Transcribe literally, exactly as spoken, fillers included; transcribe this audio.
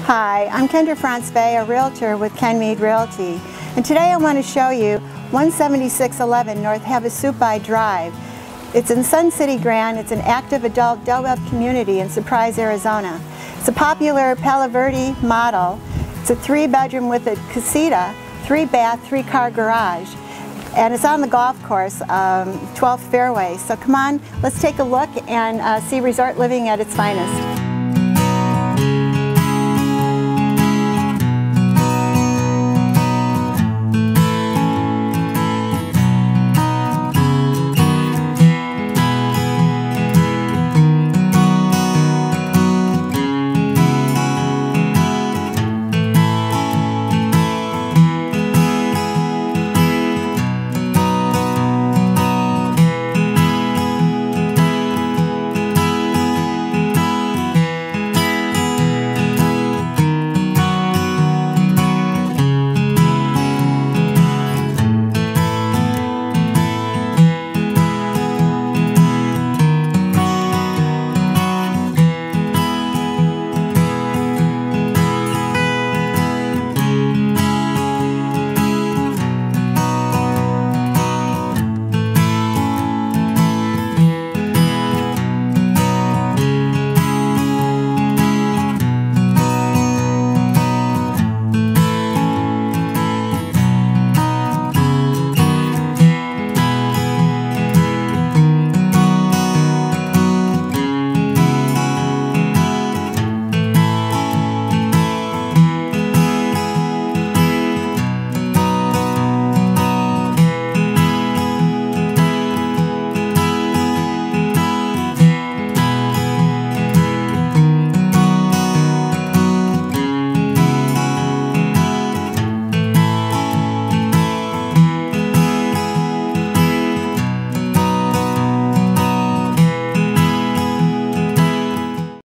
Hi, I'm Kendra Franspey, a realtor with Ken Mead Realty, and today I want to show you one seventy-six eleven North Havasupai Drive. It's in Sun City Grand. It's an active adult Del Webb community in Surprise, Arizona. It's a popular Palo Verde model. It's a three bedroom with a casita, three bath, three car garage. And it's on the golf course, um, twelfth fairway. So come on, let's take a look and uh, see resort living at its finest.